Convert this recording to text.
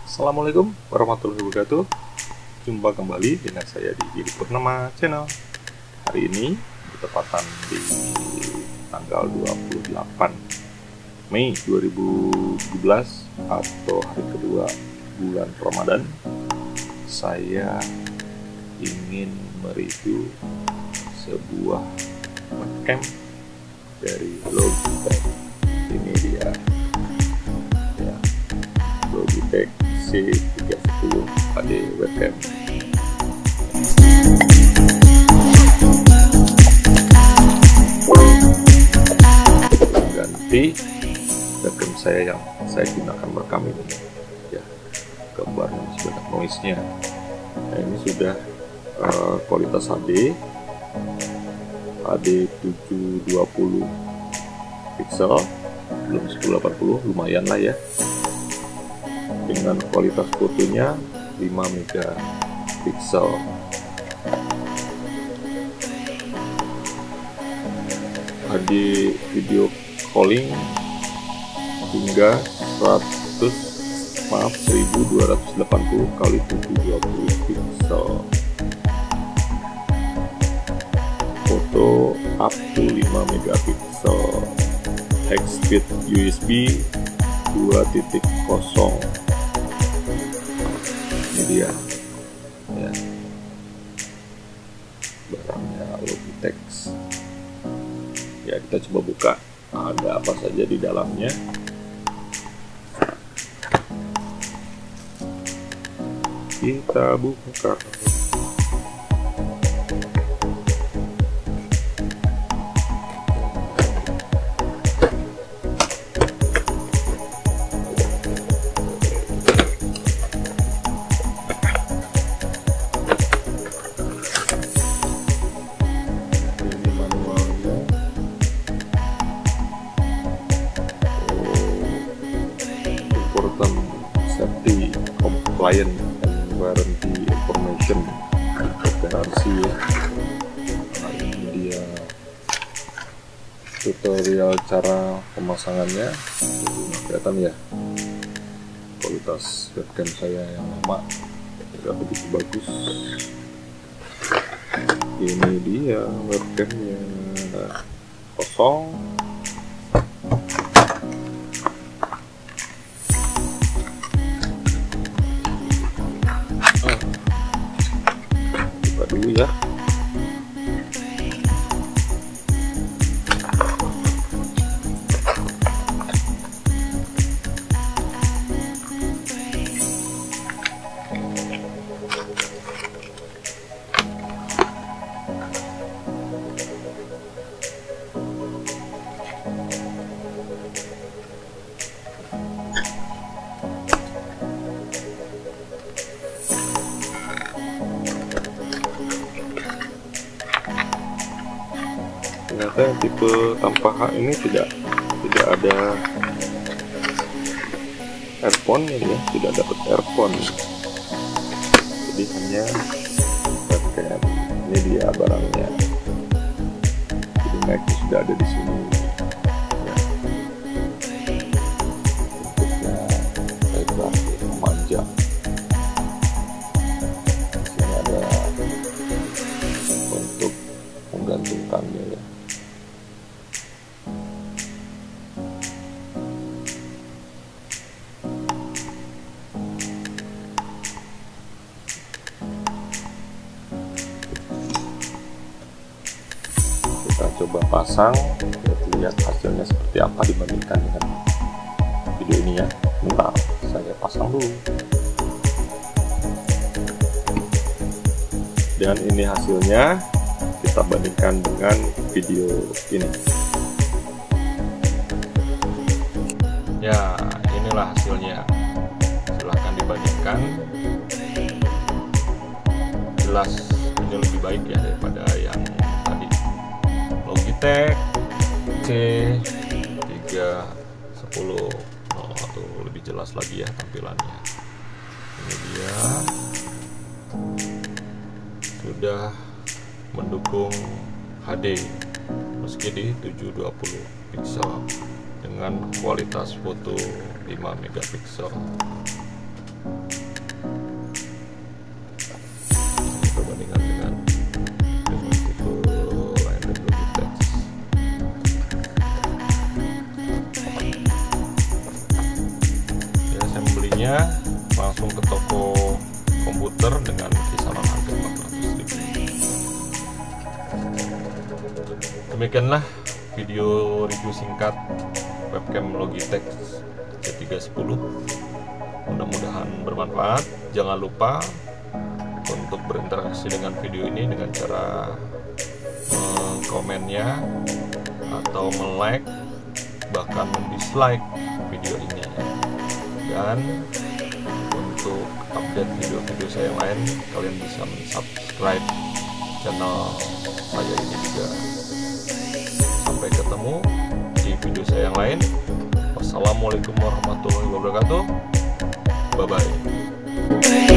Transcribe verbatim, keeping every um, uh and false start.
Assalamualaikum warahmatullahi wabarakatuh. Jumpa kembali dengan saya di Giri Purnama Channel. Hari ini bertepatan di tanggal dua puluh delapan Mei dua ribu tujuh belas atau hari kedua bulan Ramadan. Saya ingin mereview sebuah webcam dari Logitech. Ini dia ya, Logitech C tiga sepuluh H D webcam. Ganti webcam saya yang saya gunakan merekam ini ya, gambarnya masih banyak noise nya. Nah, ini sudah uh, kualitas H D H D tujuh dua puluh pixel, belum sepuluh delapan puluh, lumayan lah ya. Dengan kualitas fotonya lima megapiksel. H D video calling hingga seratus maaf seribu dua ratus delapan puluh kali tujuh dua puluh piksel. Foto up to lima megapiksel. High speed U S B dua titik nol. Ini dia ya, barangnya Logitech ya. Kita coba buka ada apa saja di dalamnya. Kita buka. Safety, compliant, and warranty information, garansi ya. Nah, ini dia tutorial cara pemasangannya. Nah, kelihatan ya kualitas webcam saya yang lama tidak begitu bagus. Ini dia webcamnya, kosong. Dulu ya. Ternyata yang tipe tanpa H ini tidak tidak ada earphone ya, tidak dapat earphone, jadi hanya webcam. Ini dia barangnya, jadi mic sudah ada di sini ya. Bentuknya lebar memanjang. Di sini ada untuk menggantungkannya ya. Kita coba pasang, kita lihat hasilnya seperti apa dibandingkan dengan video ini ya. Bentar, saya pasang dulu. Dan ini hasilnya, kita bandingkan dengan video ini. Ya, inilah hasilnya. Silahkan dibandingkan. Jelas ini lebih baik ya daripada yang tadi. Logitech C tiga sepuluh, oh, atau lebih jelas lagi ya tampilannya. Ini dia, sudah mendukung H D meski di tujuh dua puluh pixel dengan kualitas foto lima megapiksel. videonya langsung ke toko komputer dengan kisaran harga empat ratus ribu. Demikianlah video review singkat webcam Logitech C tiga sepuluh. Mudah-mudahan bermanfaat. Jangan lupa untuk berinteraksi dengan video ini dengan cara komennya atau like, bahkan dislike video ini. Dan untuk update video-video saya yang lain, kalian bisa subscribe channel saya ini juga. Sampai ketemu di video saya yang lain. Wassalamualaikum warahmatullahi wabarakatuh. Bye bye.